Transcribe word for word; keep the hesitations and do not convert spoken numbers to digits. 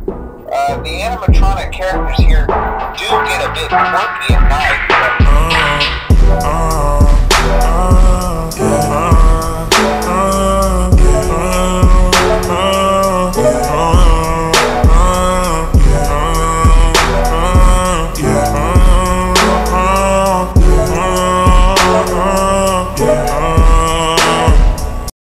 Uh, the animatronic characters here do get a bit quirky at night, but